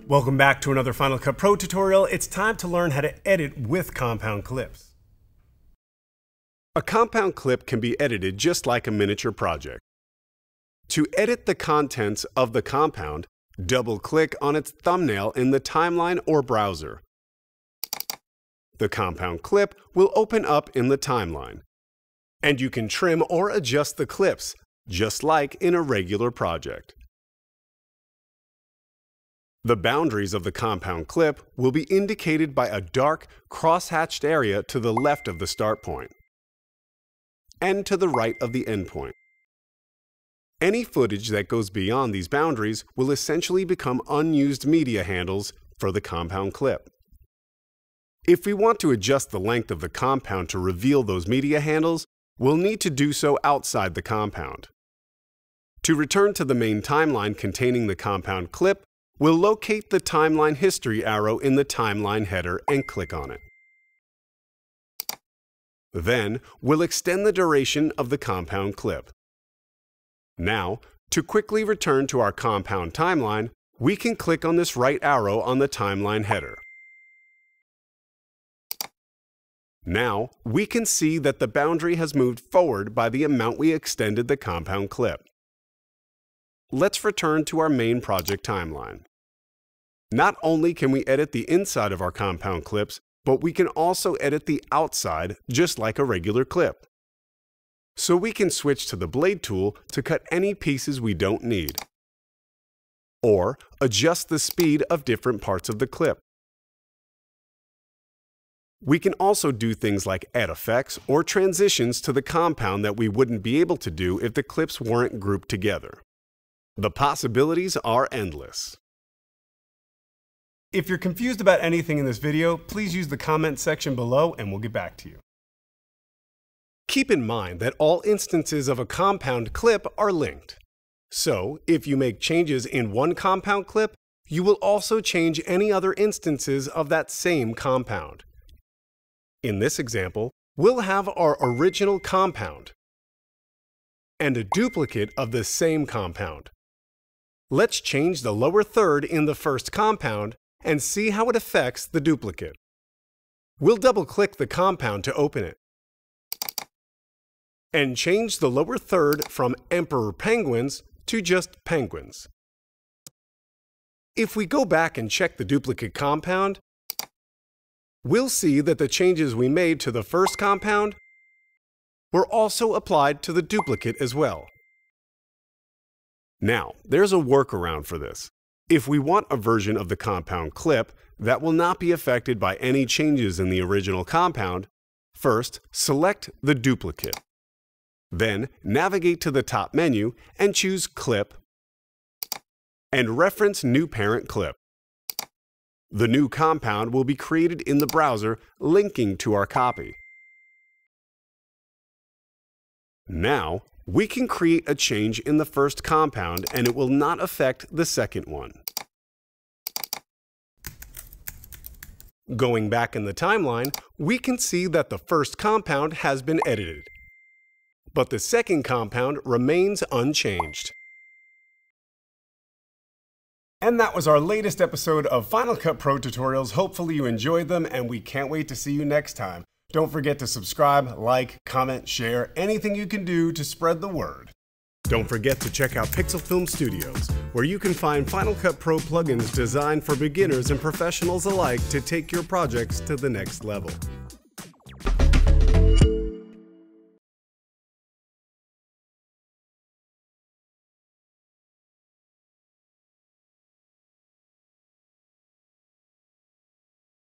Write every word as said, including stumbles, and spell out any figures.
Welcome back to another Final Cut Pro tutorial. It's time to learn how to edit with compound clips. A compound clip can be edited just like a miniature project. To edit the contents of the compound, double-click on its thumbnail in the timeline or browser. The compound clip will open up in the timeline, and you can trim or adjust the clips, just like in a regular project. The boundaries of the compound clip will be indicated by a dark, cross-hatched area to the left of the start point and to the right of the end point. Any footage that goes beyond these boundaries will essentially become unused media handles for the compound clip. If we want to adjust the length of the compound to reveal those media handles, we'll need to do so outside the compound. To return to the main timeline containing the compound clip, we'll locate the timeline history arrow in the timeline header and click on it. Then, we'll extend the duration of the compound clip. Now, to quickly return to our compound timeline, we can click on this right arrow on the timeline header. Now, we can see that the boundary has moved forward by the amount we extended the compound clip. Let's return to our main project timeline. Not only can we edit the inside of our compound clips, but we can also edit the outside just like a regular clip. So we can switch to the blade tool to cut any pieces we don't need, or adjust the speed of different parts of the clip. We can also do things like add effects or transitions to the compound that we wouldn't be able to do if the clips weren't grouped together. The possibilities are endless. If you're confused about anything in this video, please use the comment section below and we'll get back to you. Keep in mind that all instances of a compound clip are linked. So, if you make changes in one compound clip, you will also change any other instances of that same compound. In this example, we'll have our original compound and a duplicate of the same compound. Let's change the lower third in the first compound and see how it affects the duplicate. We'll double-click the compound to open it and change the lower third from Emperor Penguins to just Penguins. If we go back and check the duplicate compound, we'll see that the changes we made to the first compound were also applied to the duplicate as well. Now, there's a workaround for this. If we want a version of the compound clip that will not be affected by any changes in the original compound, first select the duplicate. Then navigate to the top menu and choose Clip and reference New Parent Clip. The new compound will be created in the browser, linking to our copy. Now, we can create a change in the first compound and it will not affect the second one. Going back in the timeline, we can see that the first compound has been edited, but the second compound remains unchanged. And that was our latest episode of Final Cut Pro tutorials. Hopefully you enjoyed them and we can't wait to see you next time. Don't forget to subscribe, like, comment, share, anything you can do to spread the word. Don't forget to check out Pixel Film Studios, where you can find Final Cut Pro plugins designed for beginners and professionals alike to take your projects to the next level.